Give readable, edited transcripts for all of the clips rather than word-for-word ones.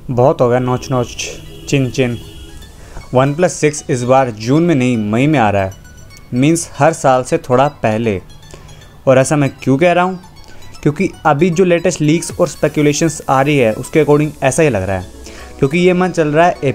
बहुत हो गया नोच नोच चिन चिन। OnePlus 6 इस बार जून में नहीं मई में आ रहा है, मीन्स हर साल से थोड़ा पहले। और ऐसा मैं क्यों कह रहा हूँ? क्योंकि अभी जो लेटेस्ट लीक्स और स्पेकुलेशंस आ रही है उसके अकॉर्डिंग ऐसा ही लग रहा है, क्योंकि ये मंथ चल रहा है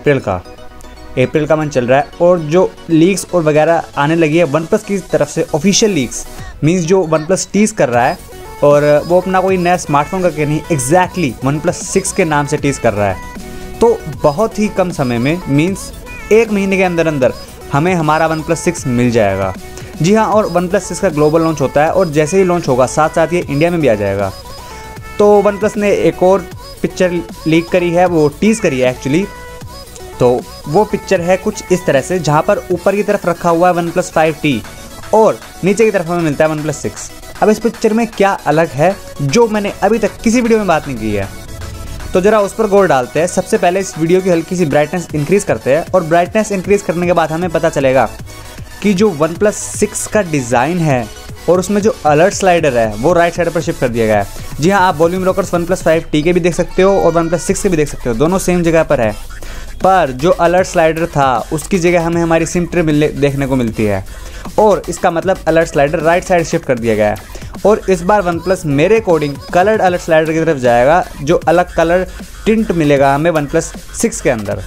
अप्रैल का मंथ चल रहा है और जो लीक्स और वगैरह आने लगी है OnePlus की तरफ से ऑफिशियल लीक्स, मीन्स जो OnePlus टीज़ कर रहा है और वो अपना कोई नया स्मार्टफोन करके नहीं, एग्जैक्टली OnePlus 6 के नाम से टीज़ कर रहा है। तो बहुत ही कम समय में, मीन्स 1 महीने के अंदर अंदर हमें हमारा OnePlus 6 मिल जाएगा। जी हाँ, और OnePlus 6 का ग्लोबल लॉन्च होता है और जैसे ही लॉन्च होगा साथ साथ ये इंडिया में भी आ जाएगा। तो OnePlus ने एक और पिक्चर लीक करी है, वो टीज़ करी है एक्चुअली। तो वो पिक्चर है कुछ इस तरह से, जहाँ पर ऊपर की तरफ रखा हुआ है OnePlus 5T और नीचे की तरफ हमें मिलता है OnePlus 6। अब इस पिक्चर में क्या अलग है जो मैंने अभी तक किसी वीडियो में बात नहीं की है, तो ज़रा उस पर गौर डालते हैं। सबसे पहले इस वीडियो की हल्की सी ब्राइटनेस इंक्रीज़ करते हैं और ब्राइटनेस इंक्रीज़ करने के बाद हमें पता चलेगा कि जो OnePlus 6 का डिज़ाइन है और उसमें जो अलर्ट स्लाइडर है वो राइट साइड पर शिफ्ट कर दिया गया है। जी हाँ, आप वॉल्यूम रॉकर्स OnePlus 5T के भी देख सकते हो और OnePlus 6 के भी देख सकते हो, दोनों सेम जगह पर है। पर जो अलर्ट स्लाइडर था उसकी जगह हमें हमारी सिम ट्रे देखने को मिलती है और इसका मतलब alert slider right side shift कर दिया गया है। और इस बार OnePlus मेरे अकॉर्डिंग कलर्ड अलर्ट स्लाइडर की तरफ जाएगा, जो अलग कलर टिंट मिलेगा हमें OnePlus 6 के अंदर।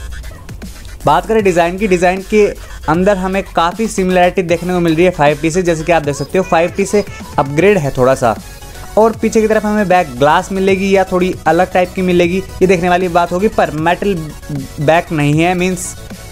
बात करें डिज़ाइन की, डिज़ाइन के अंदर हमें काफ़ी सिमिलरिटी देखने को मिल रही है 5T से। जैसे कि आप देख सकते हो 5T से अपग्रेड है थोड़ा सा, और पीछे की तरफ हमें बैक ग्लास मिलेगी या थोड़ी अलग टाइप की मिलेगी, ये देखने वाली बात होगी। पर मेटल बैक नहीं है, मीन्स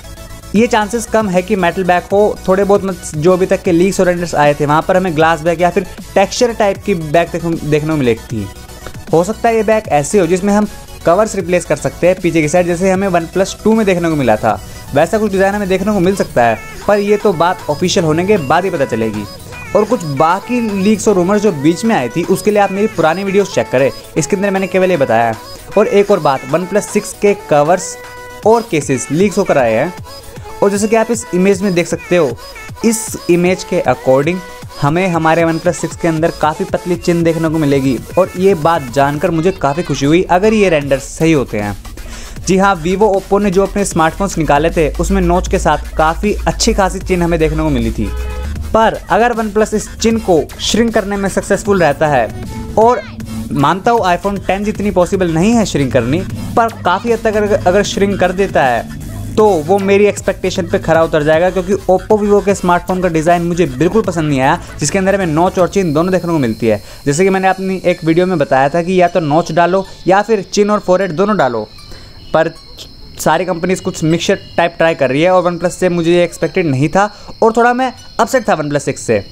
ये चांसेस कम है कि मेटल बैक हो। थोड़े बहुत जो अभी तक के लीक्स और रेंडर्स आए थे वहाँ पर हमें ग्लास बैक या फिर टेक्सचर टाइप की बैक देखने को मिलेगी थी। हो सकता है ये बैक ऐसी हो जिसमें हम कवर्स रिप्लेस कर सकते हैं पीछे की साइड, जैसे हमें OnePlus 2 में देखने को मिला था। वैसा कुछ डिज़ाइन हमें देखने को मिल सकता है, पर ये तो बात ऑफिशियल होने के बाद ही पता चलेगी। और कुछ बाकी लीक्स और रूमर्स जो बीच में आई थी उसके लिए आप मेरी पुरानी वीडियोस चेक करें, इसके अंदर मैंने केवल ये बताया है। और एक और बात, OnePlus 6 के कवर्स और केसेस लीक्स होकर आए हैं और जैसे कि आप इस इमेज में देख सकते हो, इस इमेज के अकॉर्डिंग हमें हमारे OnePlus 6 के अंदर काफ़ी पतली चिन देखने को मिलेगी। और ये बात जानकर मुझे काफ़ी खुशी हुई अगर ये रेंडर्स सही होते हैं। जी हाँ, वीवो ओप्पो ने जो अपने स्मार्टफोन्स निकाले थे उसमें नोच के साथ काफ़ी अच्छी खासी चिन हमें देखने को मिली थी। पर अगर OnePlus इस चिन को श्रिंक करने में सक्सेसफुल रहता है, और मानता हूँ iPhone 10 जितनी पॉसिबल नहीं है श्रिंक करनी, पर काफ़ी हद तक अगर श्रिंक कर देता है तो वो मेरी एक्सपेक्टेशन पे खरा उतर जाएगा। क्योंकि ओप्पो वीवो के स्मार्टफोन का डिज़ाइन मुझे बिल्कुल पसंद नहीं आया, जिसके अंदर हमें नोच और चिन दोनों देखने को मिलती है। जैसे कि मैंने अपनी एक वीडियो में बताया था कि या तो नोच डालो या फिर चिन और फोरहेड दोनों डालो, पर सारी कंपनीज कुछ मिक्सचर टाइप ट्राई कर रही है और OnePlus से मुझे ये एक्सपेक्टेड नहीं था और थोड़ा मैं अपसेट था OnePlus 6 से।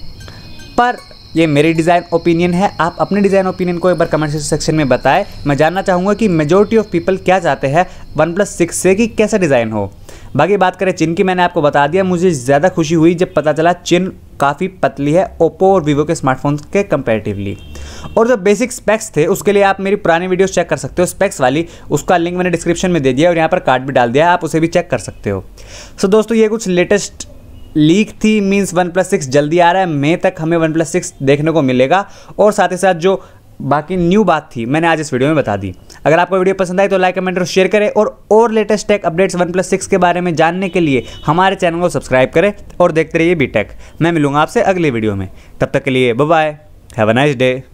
पर ये मेरी डिज़ाइन ओपिनियन है, आप अपने डिज़ाइन ओपिनियन को एक बार कमेंट सेक्शन में बताएं। मैं जानना चाहूँगा कि मेजॉरिटी ऑफ पीपल क्या चाहते हैं OnePlस 6 से कि कैसा डिज़ाइन हो। बाकी बात करें चिन की, मैंने आपको बता दिया। मुझे ज़्यादा खुशी हुई जब पता चला चिन काफ़ी पतली है ओप्पो और वीवो के स्मार्टफोन के कंपैरेटिवली। और जो बेसिक स्पेक्स थे उसके लिए आप मेरी पुरानी वीडियोस चेक कर सकते हो, स्पेक्स वाली, उसका लिंक मैंने डिस्क्रिप्शन में दे दिया और यहाँ पर कार्ड भी डाल दिया है, आप उसे भी चेक कर सकते हो। सो दोस्तों, ये कुछ लेटेस्ट लीक थी, मीन्स OnePlus 6 जल्दी आ रहा है, मई तक हमें OnePlus 6 देखने को मिलेगा। और साथ ही साथ जो बाकी न्यू बात थी मैंने आज इस वीडियो में बता दी। अगर आपको वीडियो पसंद आई तो लाइक, कमेंट और शेयर करें, और लेटेस्ट टेक अपडेट्स OnePlus 6 के बारे में जानने के लिए हमारे चैनल को सब्सक्राइब करें और देखते रहिए बीटेक। मैं मिलूंगा आपसे अगले वीडियो में, तब तक के लिए bye bye, have a nice day.